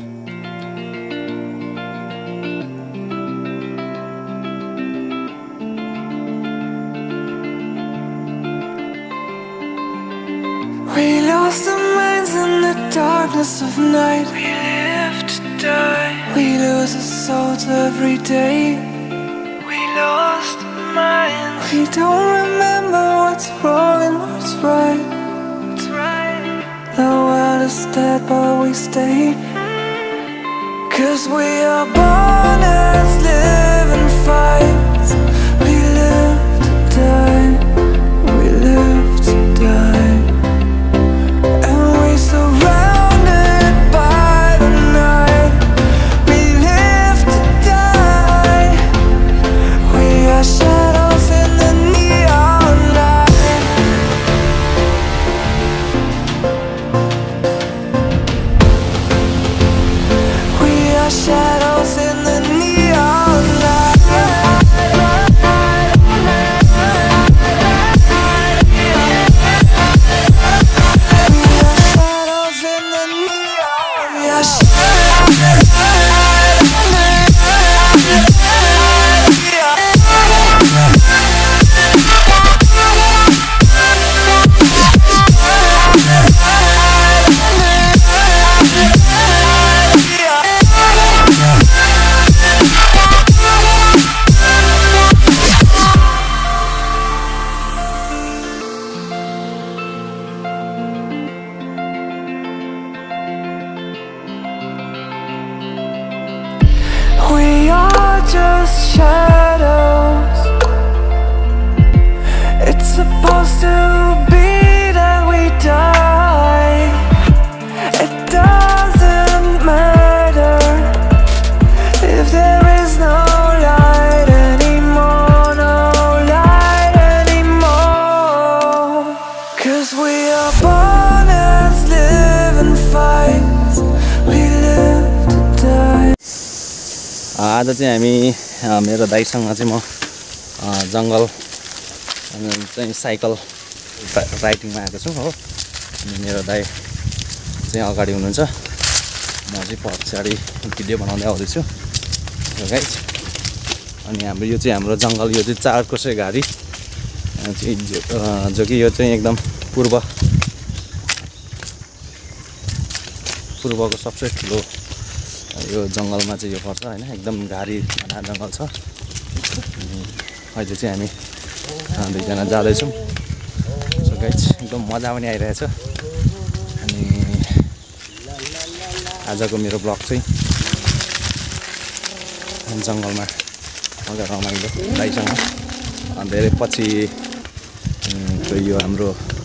We lost our minds in the darkness of night. We live to die. We lose our souls every day. We lost our minds. We don't remember what's wrong and what's right. The world is dead but we stay. 'Cause we are born as living fights. We live to die. We live to die. Surrounded by the night, we live to die. We are shadows in the neon light. We are shadows in the neon light. We are just shadows. It's supposed to be that we die. It doesn't matter if there is no light anymore, no light anymore. 'Cause we are born as living fights. We live to die. आज चाहिँ हामी मेरो दाइसँग चाहिँ म जङ्गल चाहिँ cycle राइडिङमा आएको छु हो। अनि मेरो दाइ चाहिँ अगाडि हुनुहुन्छ, म चाहिँ पछाडि भिडियो बनाउँदै आउँदैछु गाइस। अनि हाम्रो यो चाहिँ हाम्रो जङ्गल, यो चाहिँ 4 कोसे घारी जो कि यो चाहिँ एकदम पूर्वको सबसे ठुलो यो जङ्गलमा चाहिँ यो पर्छ हैन। एकदम घारी घना जङ्गल छ। अनि अहिले चाहिँ हामी दुईजना जाँदैछौँ। सो गाइस एकदम मजा पनि आइरहेछ। अनि आजको मेरो ब्लग चाहिँ जङ्गलमा मजा रमाइलो दाइसँग धेरै पछि यो हाम्रो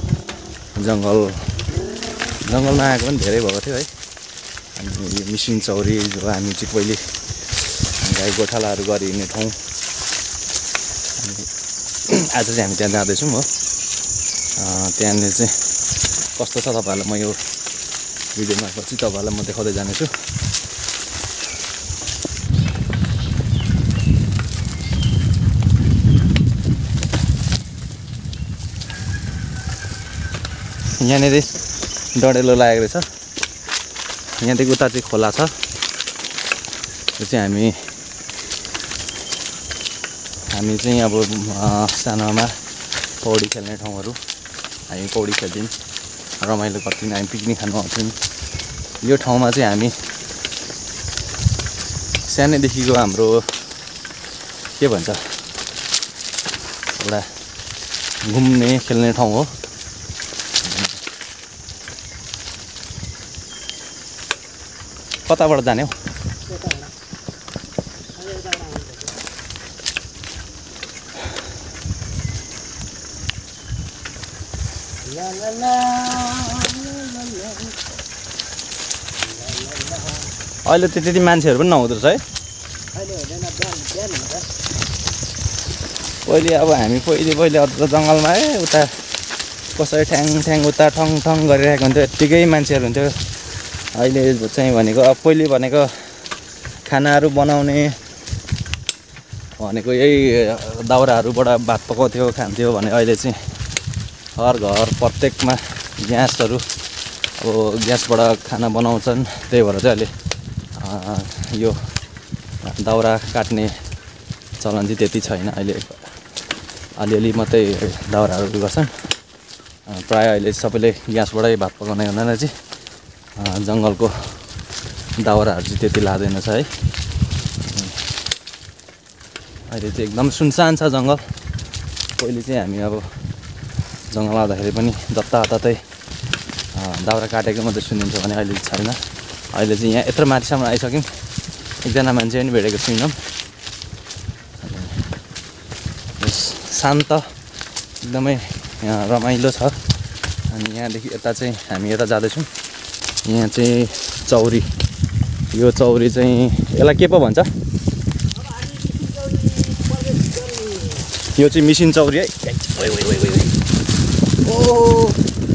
जङ्गलमा आएको पनि धेरै भएको थियो है। अनि यो मिसिन चौरी जो हामी चाहिँ पहिले गाई गोठालाहरू गरी हिँड्ने ठाउँ। आज चाहिँ हामी त्यहाँ जाँदैछौँ हो। त्यहाँनिर चाहिँ कस्तो छ तपाईँहरूलाई म यो भिडियोमा पछि तपाईँहरूलाई म देखाउँदै जानेछु। यहाँनिर डढेलो लागेको रहेछ। यहाँदेखि उता चाहिँ खोला छ। यो चाहिँ हामी चाहिँ अब सानोमा पौडी खेल्ने ठाउँहरू, हामी पौडी खेल्थ्यौँ, रमाइलो गर्थ्यौँ, हामी पिकनिक खानु आउँथ्यौँ। यो ठाउँमा चाहिँ हामी सानैदेखिको हाम्रो के भन्छ एउटा घुम्ने खेल्ने ठाउँ हो। कताबाट जाने हो? अहिले त्यति मान्छेहरू पनि नहुँदो रहेछ है। पहिले अब हामी पहिले जङ्गलमा उता कसरी ठ्याङ उता ठङ ठङ गरिरहेको हुन्थ्यो, यत्तिकै मान्छेहरू हुन्थ्यो। अहिले चाहिँ भनेको अब पहिले भनेको खानाहरू बनाउने भनेको यही दाउराहरूबाट भात पकाउँथ्यो खान्थ्यो भने अहिले चाहिँ हर घर प्रत्येकमा ग्यासहरू अब ग्यासबाट खाना बनाउँछन्। त्यही भएर चाहिँ अहिले यो दाउरा काट्ने चलन चाहिँ त्यति छैन अहिले, अलिअलि मात्रै दाउराहरू गर्छन्। प्रायः अहिले सबैले ग्यासबाटै भात पकाउने हुनाले चाहिँ जङ्गलको दाउराहरू चाहिँ त्यति लाँदैन छ है। अहिले चाहिँ एकदम सुनसान छ जङ्गल। पहिले चाहिँ हामी अब जङ्गल आउँदाखेरि पनि जताततै दाउरा काटेको मात्रै सुनिन्छ भने अहिले छैन। अहिले चाहिँ यहाँ यत्रो माथिसम्म आइसक्यौँ, एकजना मान्छे पनि भेटेको छुइनौँ। शान्त एकदमै रमाइलो छ। अनि यहाँदेखि यता चाहिँ हामी यता जाँदैछौँ। यहाँ चाहिँ चौरी, यो चौरी चाहिँ यसलाई के पो भन्छ? यो चाहिँ मिसिन चौरी है। ओ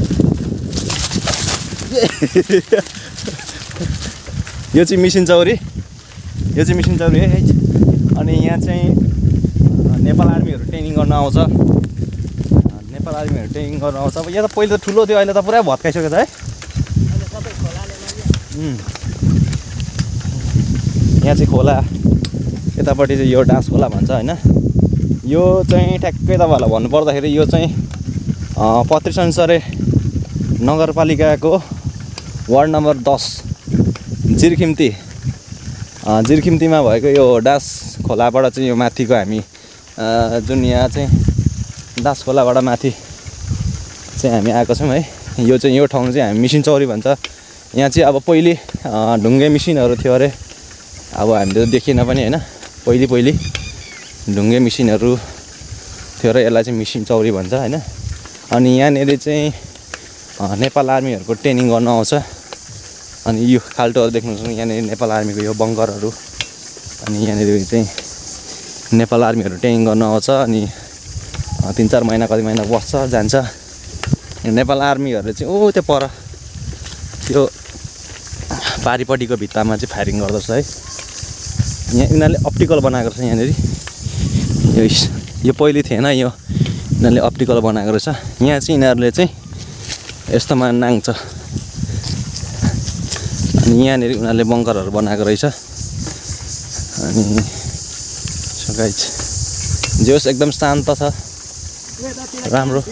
यो चाहिँ मिसिन चौरी, यो चाहिँ मिसिन चौरी है। अनि यहाँ चाहिँ नेपाल आर्मीहरू ट्रेनिङ गर्न आउँछ। नेपाल आर्मीहरू ट्रेनिङ गर्न आउँछ। अब यहाँ त पहिला त ठुलो थियो, अहिले त पुरा भत्काइसकेको छ है। यहाँ चाहिँ खोला, यतापट्टि चाहिँ यो डाँस खोला भन्छ होइन। यो चाहिँ ठ्याक्कै तपाईँहरूलाई भन्नुपर्दाखेरि यो चाहिँ पत्रिसन्सरे नगरपालिकाको वार्ड नम्बर 10 जिरखिम्तीमा भएको यो डाँस खोलाबाट चाहिँ यो माथिको हामी जुन यहाँ चाहिँ डाँस खोलाबाट माथि चाहिँ हामी आएको छौँ है। यो चाहिँ यो ठाउँ चाहिँ हामी मिसिन चौरी भन्छ। यहाँ चाहिँ अब पहिले ढुङ्गे मिसिनहरू थियो अरे। अब हामीले त देखिएन पनि होइन, पहिले ढुङ्गे मिसिनहरू थियो र यसलाई चाहिँ मिसिन चौरी भन्छ होइन। अनि यहाँनिर चाहिँ नेपाल आर्मीहरूको ट्रेनिङ गर्न आउँछ। अनि यो खाल्टोहरू देख्नुहुन्छ यहाँनिर नेपाल आर्मीको यो बङ्करहरू। अनि यहाँनिर चाहिँ नेपाल आर्मीहरू ट्रेनिङ गर्न आउँछ। अनि 3-4 महिना कति महिना बस्छ जान्छ। नेपाल आर्मीहरूले चाहिँ ओ त्यो पर त्यो पारिपट्टिको भित्तामा चाहिँ फायरिङ गर्दछ है। यहाँ यिनीहरूले अप्टिकल बनाएको रहेछ यहाँनिर। यो पहिले थिएन, यो यिनीहरूले अप्टिकल बनाएको रहेछ। यहाँ चाहिँ यिनीहरूले चाहिँ यस्तोमा नाङ्छ। अनि यहाँनिर उनीहरूले बङ्करहरू बनाएको रहेछ। अनि गाइज जोस् एकदम शान्त छ, राम्रो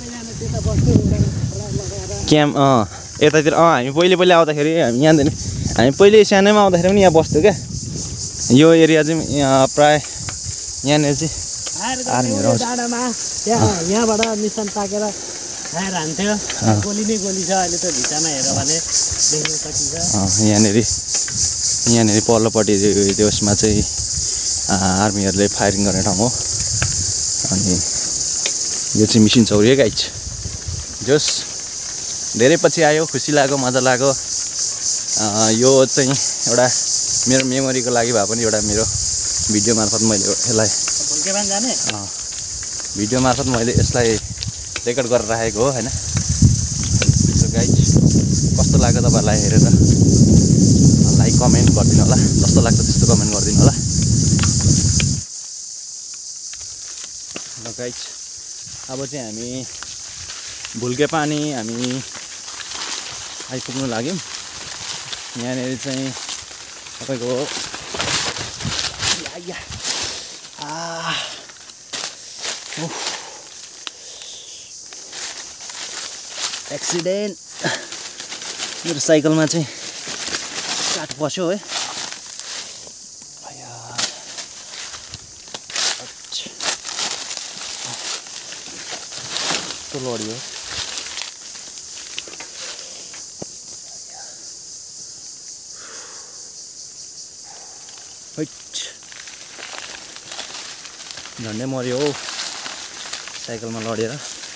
क्याम्प। यतातिर हामी पहिले आउँदाखेरि हामी पहिले सानैमा आउँदाखेरि पनि यहाँ बस्थ्यो क्या। यो एरिया चाहिँ प्राय यहाँनिर चाहिँ आर्मीहरू आउँछ। यहाँबाट निशान ताकेर खाएर हान्थ्यो। गोली नै गोली छ अहिले त भित्तामा हेऱ्यो भने देख्न सकिन्छ। यहाँनिर पल्लोपट्टि त्यसमा चाहिँ आर्मीहरूले फायरिङ गर्ने ठाउँ हो। अनि यो चाहिँ मिसिन चौरी है गाइज। जोस् धेरै पछि आयो, खुसी लाग्यो, मजा लाग्यो। यो चाहिँ एउटा मेरो मेमोरीको लागि भए पनि एउटा मेरो भिडियो मार्फत मैले यसलाई भिडियो मार्फत मैले यसलाई रेकर्ड गरेर राखेको हो होइन। सो गाइज कस्तो लाग्यो तपाईँहरूलाई हेरेर लाइक कमेन्ट गरिदिनु होला, जस्तो लाग्छ त्यस्तो कमेन्ट गरिदिनु होला। ल गाइज अब चाहिँ हामी भुल्के पानी हामी आइपुग्नु लाग्यौँ। यहाँनिर चाहिँ तपाईँको एक्सिडेन्ट मेरो साइकलमा चाहिँ काठ पस्यो है। कस्तो लड्यो झन्डै मऱ्यो हौ साइकलमा लडेर।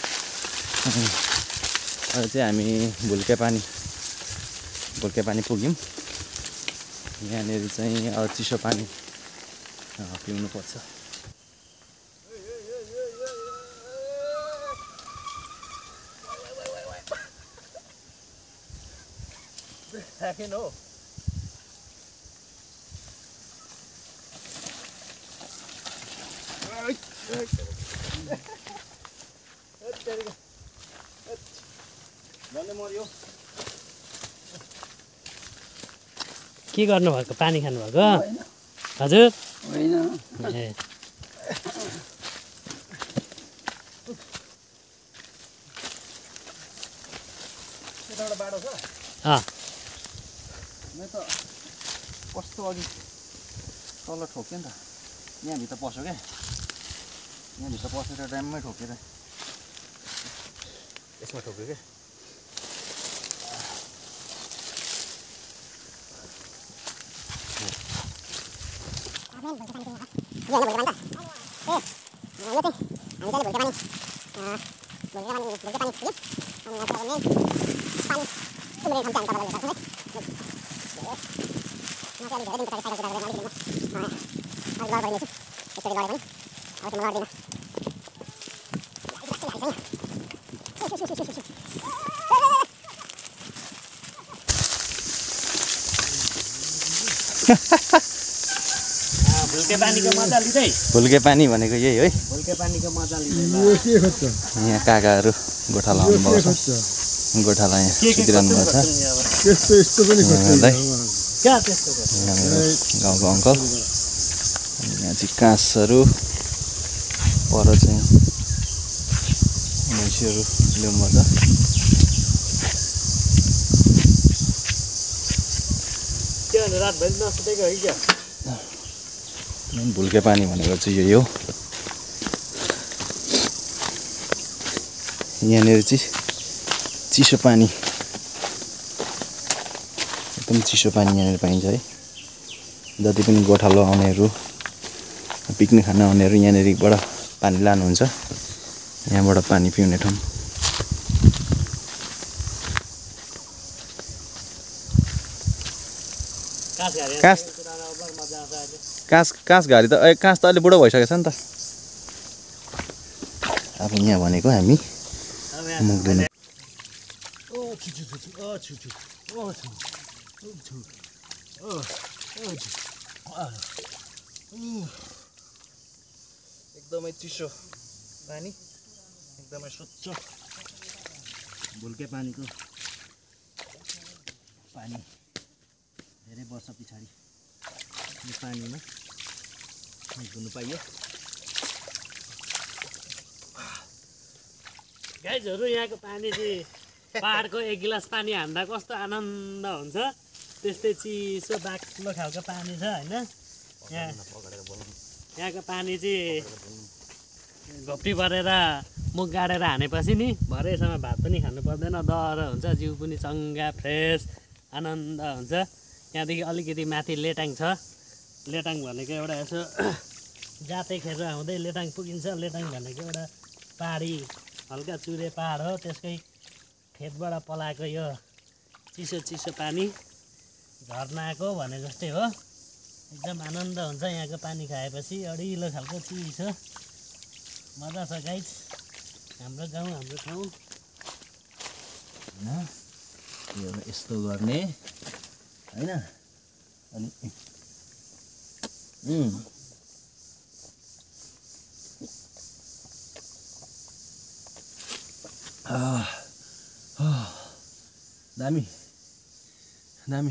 अहिले चाहिँ हामी भुल्के पानी पुग्यौँ। यहाँनिर चाहिँ अब चिसो पानी पिउनुपर्छ। हो झन्डै मऱ्यो। के गर्नुभएको पानी खानुभएको हजुर होइन ए एउटा बाटो छ अँ म त कस्तो अघि तल ठोक्यो नि त यहाँभित्र पस्यो क्या यहाँभित्र पसेर ड्याममै ठोकेर यसमा ठोक्यो क्या भुल्के पानीको मजा लिँदै भुल्के पानी भनेको यही है भुल्के पानीको मजा लिँदै यहाँ काकाहरू गोठाला आउनुभएको छ गोठाला यहाँ सुतिरहनु भएको छ कहाँ त्यस्तो यहाँ मेरो गाउँको अङ्कल यहाँ चाहिँ काँसहरू पर चाहिँ मैसीहरू ल्याउनु भएको छ के भने रातभरि नसुतेको है क्या भुल्के पानी भनेको चाहिँ यही हो यहाँनिर चाहिँ चिसो पानी एकदम चिसो पानी यहाँनिर पाइन्छ है जति पनि गोठालो आउनेहरू पिकनिक खान आउनेहरू यहाँनिरबाट पानी लानुहुन्छ यहाँबाट पानी पिउने ठाउँ काँस घारी त काँस त अहिले बुढो भइसकेछ नि त अब यहाँ भनेको हामी मुख धुनु एकदमै चिसो पानी एकदमै स्वच्छ भुल्के पानीको पानी धेरै वर्ष पछाडि यो पानीमा धुनु पाइयो गाइजहरू यहाँको पानी चाहिँ पहाडको एक गिलास पानी हान्दा कस्तो आनन्द हुन्छ त्यस्तै चिसो बाक्लो खालको पानी छ होइन यहाँको पानी चाहिँ घोप्टी परेर मुख गाडेर हानेपछि नि भरेसम्म भात पनि खानु पर्दैन दर हुन्छ जिउ पनि चङ्गा फ्रेस आनन्द हुन्छ यहाँदेखि अलिकति माथि लेटाङ छ लेटाङ भनेको एउटा यसो जाते खेर आउँदै लेटाङ पुगिन्छ लेटाङ भनेको एउटा पहाडी हल्का चुरे पहाड हो त्यसकै खेतबाट पलाएको यो चिसो चिसो पानी झर्नाको भने जस्तै हो एकदम आनन्द हुन्छ यहाँको पानी खाएपछि अडिलो खालको चिसो मजा छ गाइज हाम्रो गाउँ हाम्रो ठाउँ यो यस्तो गर्ने होइन अनि दामी दामी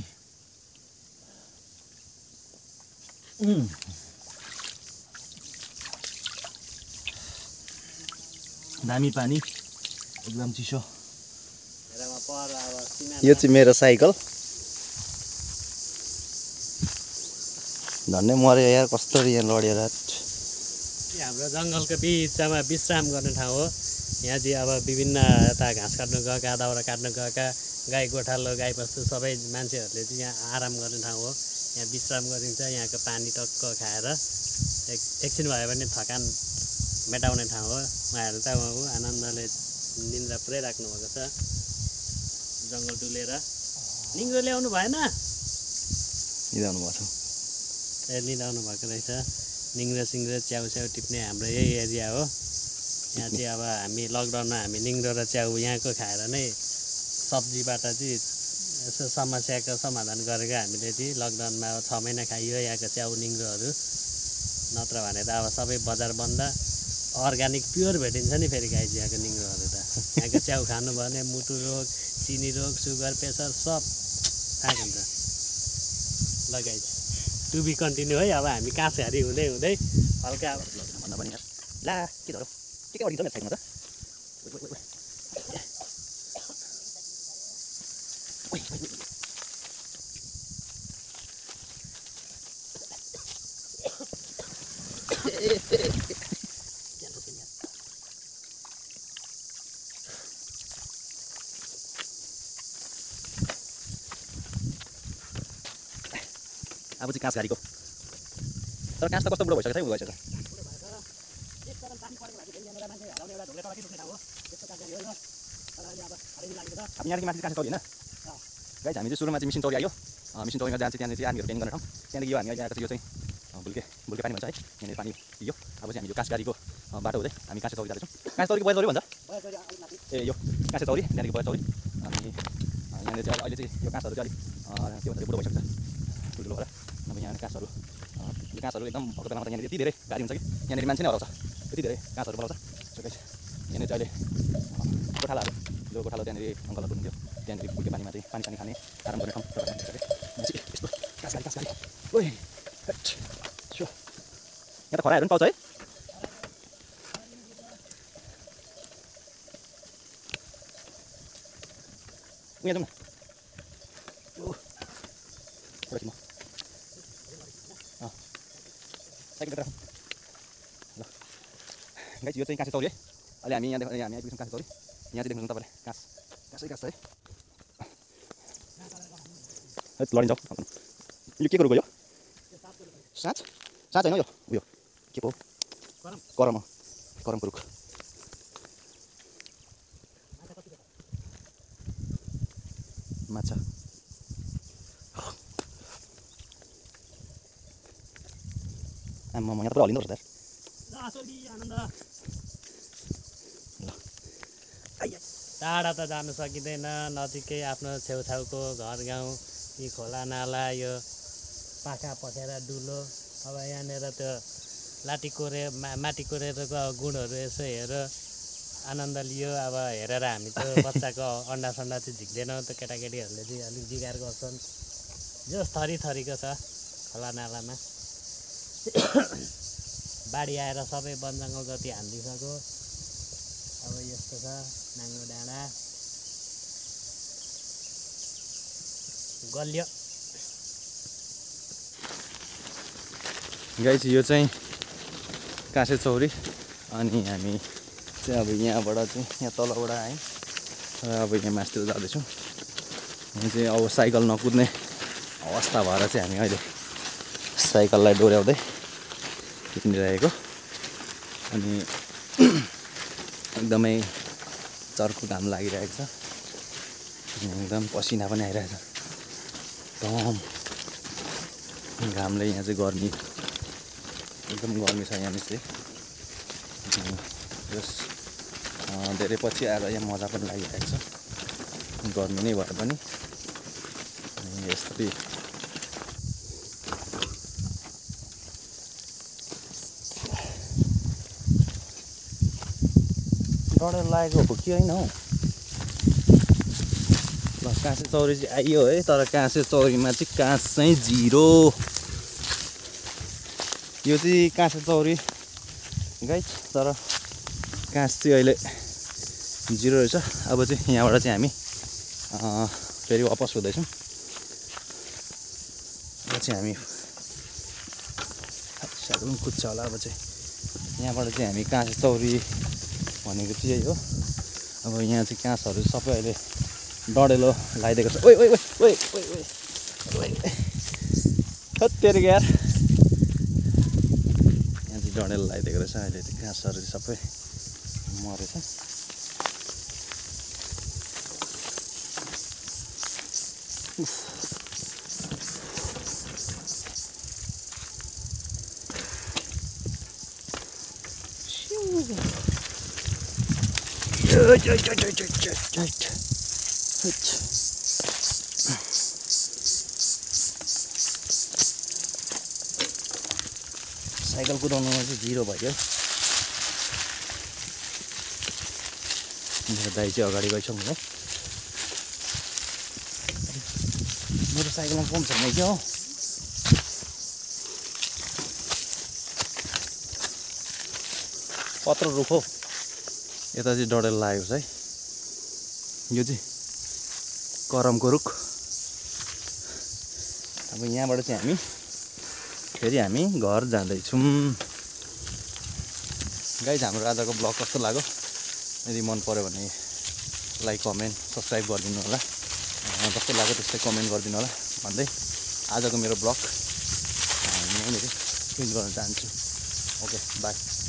दामी पानी एकदम चिसो यो चाहिँ मेरो साइकल धन्य मर्यो यार कस्तो यहाँ लडेर हाम्रो जङ्गलको बिचमा विश्राम गर्ने ठाउँ हो यहाँ चाहिँ अब विभिन्न यता घाँस काट्नु गएका दाउरा काट्नु गएका गाई गोठालो गाई बस्तु सबै मान्छेहरूले चाहिँ यहाँ आराम गर्ने ठाउँ हो यहाँ विश्राम गरिन्छ यहाँको पानी टक्क खाएर एकछिन भए पनि थकान मेटाउने ठाउँ हो उहाँहरू त उहाँको आनन्दले निन्द्रा पुरै राख्नुभएको छ जङ्गल डुलेर निङ्ग्रो ल्याउनु भएन निदाउनु भएको छ निदाउनु भएको रहेछ निङ्ग्रो सिङ्ग्रो च्याउ स्याउ टिप्ने हाम्रो यही एरिया हो यहाँ चाहिँ अब हामी लकडाउनमा हामी निङ्ग्रो र च्याउ यहाँको खाएर नै सब्जीबाट चाहिँ यसो समस्याको समाधान गरेको हामीले चाहिँ लकडाउनमा अब 6 महिना खाइयो यहाँको च्याउ निङ्ग्रोहरू नत्र भने त अब सबै बजार बन्द अर्ग्यानिक प्योर भेटिन्छ नि फेरि गाई यहाँको निङ्ग्रोहरू त यहाँको च्याउ खानु भने मुटु रोग चिनी रोग सुगर प्रेसर सब थाहा हुन्छ ल गाइज टु बी कन्टिन्यू है। अब हामी काँसघारी हुँदै हुँदै हल्का भन्दा पनि यार ला के धरो के गरिन्छ मेरो साइडमा त अब चाहिँ काँसघारीको तर काँस त कस्तो बुढो भइसक्यो है भइसक्यो अब यहाँदेखि माथि काँस चौरी होइन गाइज हामी चाहिँ सुरुमा चाहिँ मिसन चौरी आयो मिसन चौरीमा जान्छ त्यहाँनिर चाहिँ आर्मीहरू ट्रेनिङ गर्ने ठाउँ त्यहाँदेखि यो हामी अहिले आएको यो चाहिँ भुल्के पानी भन्छ है यहाँनिर पानी पियो अब चाहिँ हामी यो काँसघारीको बाटो हुँदै हामी काँसे चौरी जाँदैछौँ काँसे चौरीको बजार चौरी भन्छ ए यो काँसे चौरी त्यहाँदेखि बजार चौरी अनि यहाँनिर चाहिँ अहिले चाहिँ यो काँसहरू चाहिँ अलिक के भन्छ बुढो भइसक्छ ठुल्ठुलो भएर अब यहाँ काँसहरू एकदम भएको बेलामा त यहाँनिर यति धेरै गाडी हुन्छ कि यहाँनिर मान्छे नै हराउँछ यति धेरै काँसहरू बोलाउँछ यहाँनिर चाहिँ अहिले गोठालाहरू जो गोठालो त्यहाँनिर अङ्कलहरू हुनुहुन्थ्यो त्यहाँनिर भुल्के पानीमा चाहिँ पानी खाने आराम गर्ने ठाउँ यस्तो काँसघारी ओइ यहाँ त खरायोहरू पनि पाउँछ है उहाँ जाउँ न म साइकल राखौँ ल गाइस यो चाहिँ काँसे चौरी है अहिले हामी यहाँ आइपुग्छौँ काँसे चौरी यहाँ चाहिँ देख्नुहुन्छ तपाईँले काँसै काँस है लडिन्छ यो के कुरो गयो साँच होइन यो उयो के पो करमको रुख माछा आम्मा यहाँ त हलिँदो रहेछ टाढा त जानु सकिँदैन नजिकै आफ्नो छेउछाउको घर गाउँ यी खोला नाला यो पाखा पखेरा डुलो अब यहाँनिर त्यो माटी कोरेरको गुणहरू यसो हेर आनन्द लियो। अब हेरेर हामी त बच्चाको अन्डा सन्डा चाहिँ झिक्दैनौँ त केटाकेटीहरूले चाहिँ अलिक जिगार गर्छन् जो थरीको छ खोला नालामा बाढी आएर सबै वन जङ्गल जति हानिदिइसक्यो। अब यस्तो छ नाङ्गो डाँडा गल्यो गाइस यो चाहिँ काँसे चौरी अनि हामी चाहिँ अब यहाँबाट चाहिँ यहाँ तलबाट आयौँ र अब यहाँ मासतिर जाँदैछौँ। यहाँ चाहिँ अब साइकल नकुद्ने अवस्था भएर चाहिँ हामी अहिले साइकललाई डोर्याउँदै हिँडिरहेको अनि एकदमै चर्को घाम लागिरहेको छ एकदम पसिना पनि आइरहेछ एकदम घामले यहाँ चाहिँ गर्मी एकदम गर्मी छ यहाँ चाहिँ जस धेरै पछि आएर यहाँ मजा पनि लागिरहेको छ गर्मी नै भए पनि यस्तै डढेर लागेको हो कि होइन हौ। ल काँसे चौरी चाहिँ आइयो है तर काँसे चौरीमा चाहिँ काँस चाहिँ जिरो। यो चाहिँ काँसे चौरी गाइस तर काँस चाहिँ अहिले जिरो रहेछ। अब चाहिँ यहाँबाट चाहिँ हामी फेरि वापस हुँदैछौँ। अब चाहिँ हामी साह्रो पनि कुद्छ होला। अब चाहिँ यहाँबाट चाहिँ हामी काँसे चौरी भनेको चाहिँ यही हो। अब यहाँ चाहिँ काँसहरू सबै अहिले डढेलो लगाइदिएको छ। ओइ ओइ ओइ ओइ ओइ ओइ तेरो यार यहाँ चाहिँ डढेलो लगाइदिएको रहेछ। अहिले त्यो काँसहरू चाहिँ सबै मरेछ। साइकल कुदाउनुमा चाहिँ जिरो भयो। मेरो दाइ चाहिँ अगाडि गइसक्नु है। मेरो साइकलमा पम्प छैन क्या हो। पत्र रुख हो यता चाहिँ डडेल लागेको छ है यो चाहिँ करमको रुख अब यहाँबाट चाहिँ हामी फेरि हामी घर जाँदैछौँ गाइज हाम्रो आजको ब्लग कस्तो लाग्यो यदि मन पर्यो भने लाइक कमेन्ट सब्सक्राइब गरिदिनु होला कस्तो लाग्यो त्यस्तै कमेन्ट गरिदिनु होला भन्दै आजको मेरो ब्लग यहीँनिर फिनिस गर्न चाहन्छु ओके बाई